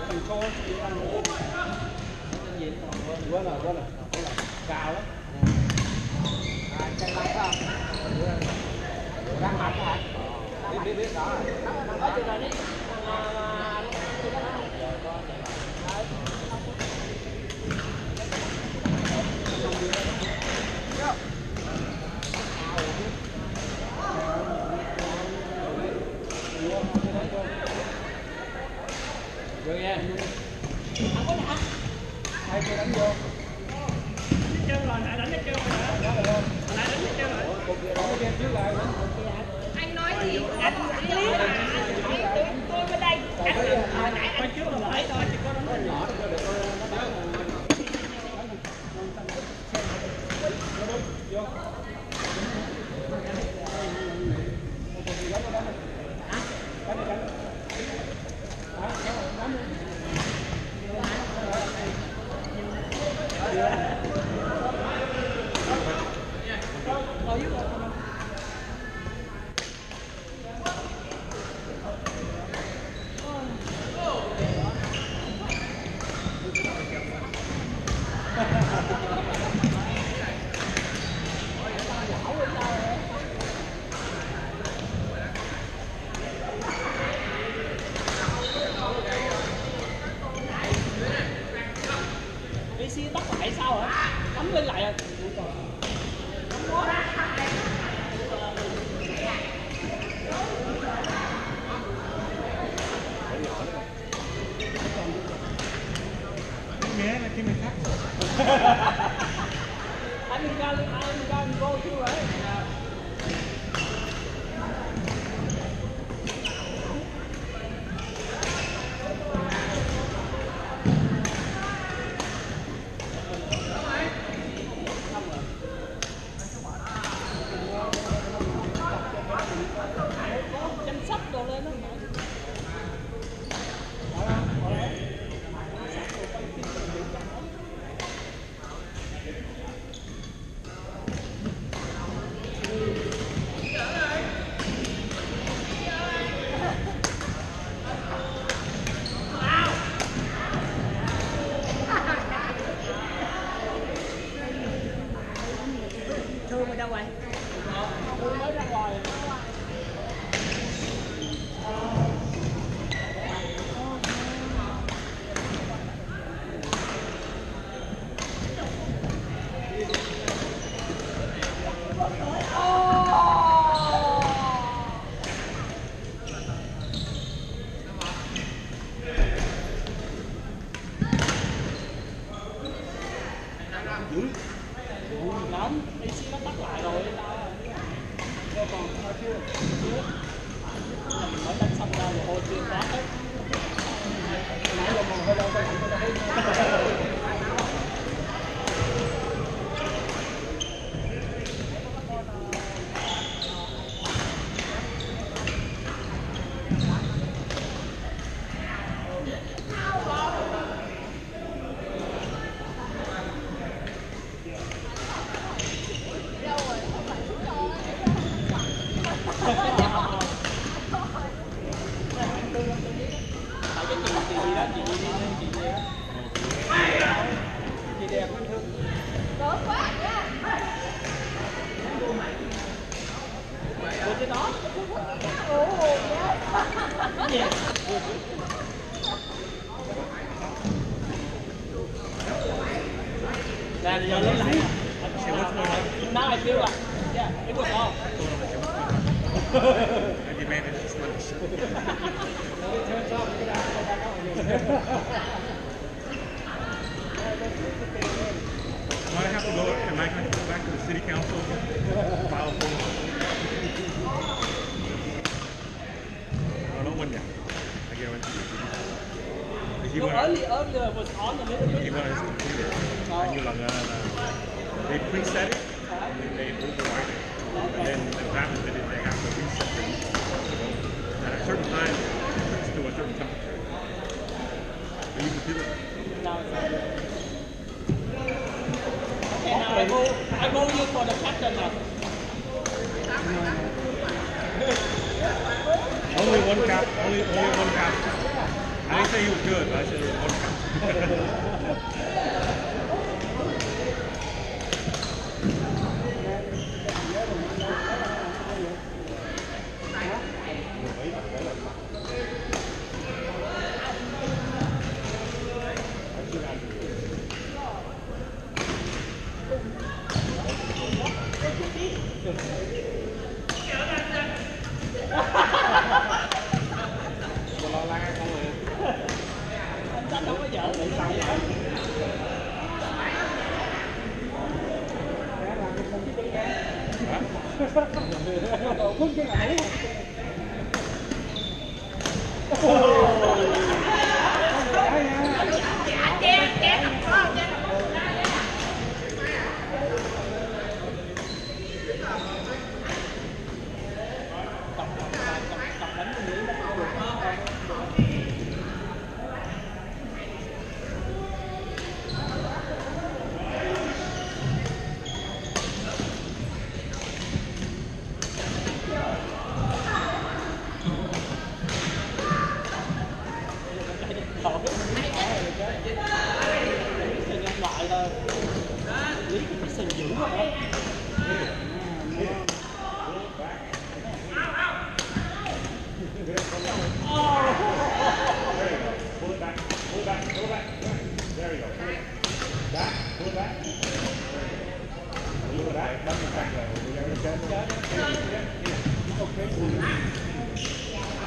Thằng cô thì ăn cái gì quá là cao lắm. Chân lắm không? Răng hạnh hả? Biết đó. Ở trên này đi. Rồi nha. Không có nè. Hai cô đánh vô. Chơi rồi, lại đánh chơi rồi. Lại đánh chơi rồi. Cái game trước rồi. Anh nói gì? Anh xử lý mà. Tôi bên đây. Anh nãy anh trước là bởi thôi, chỉ có đánh nhỏ thôi để tôi nó đánh. Vô. PC tắt lại sao hả? Cắm lên lại à? Nghe là cái mình khác. Anh ra vô chưa vậy? Chăm sóc đồ lên đó. Thương ở đâu vậy? Thương mới ra ngoài. Lắm, AC nó tắt lại rồi đâu còn chưa mình mới đánh xong ra rồi hồi chưa quá hết nãy giờ mồ hôi đâu có chị đẹp anh Thương. Lớn quá nha. Ủa trên đó. Ồ, cái gì? Là giờ lấy lại à? Now I feel like, yeah, it was all. And you managed this much. Do I have to go? Am I going to go back to the city council? File for? I don't know when yet. I guarantee you. No, earlier was on a little bit. He was completed. I knew they preset it and then they override it. And then what happens is they have to reset it. At a certain time, it's to a certain temperature. But you can do it. Now it's on. Okay, now I go you for the captain now. Only one cap. I didn't say he was good, but I said he was anh Tranh không có vợ bị sao lại thôi lý cũng bị sình dữ rồi đó. Pull it back, pull it back, pull it back. There you go. Back, pull it back. Pull it back. That's the back level. Okay.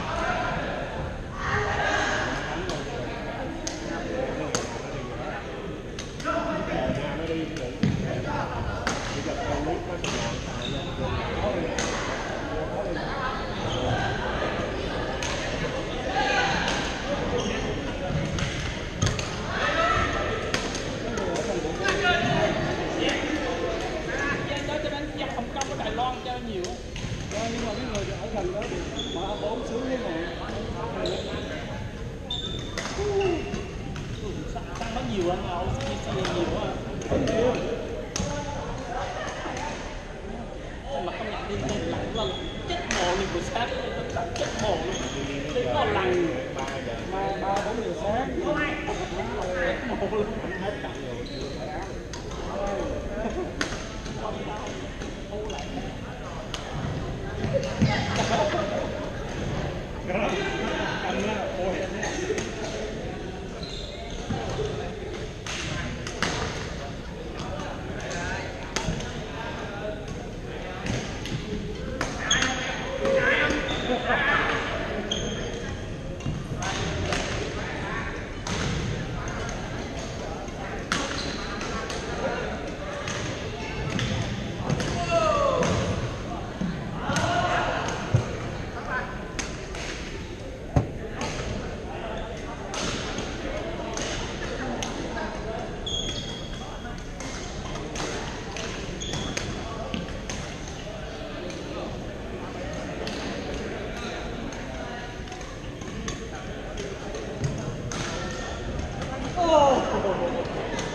Đài Loan chơi nhiều á, nhưng mà cái người ở gần đó thì mà bốn sướng cái này tăng nó nhiều anh nào CC nhiều á, mà công nhận đi lạnh là chết mồ liền buổi sáng, chết mồ luôn, đi có lạnh mà 3-4 giờ sáng chết mồ luôn. Oh!